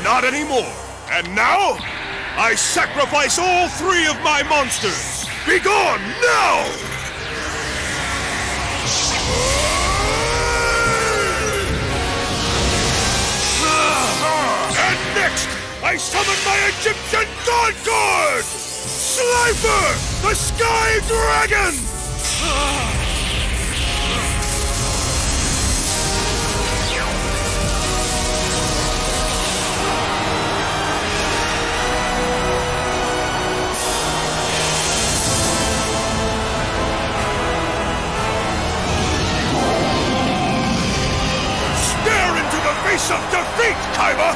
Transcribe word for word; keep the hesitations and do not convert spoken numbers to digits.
Not anymore. And now, I sacrifice all three of my monsters. Be gone now! And next, I summon my Egyptian God God! Slifer, the Sky Dragon!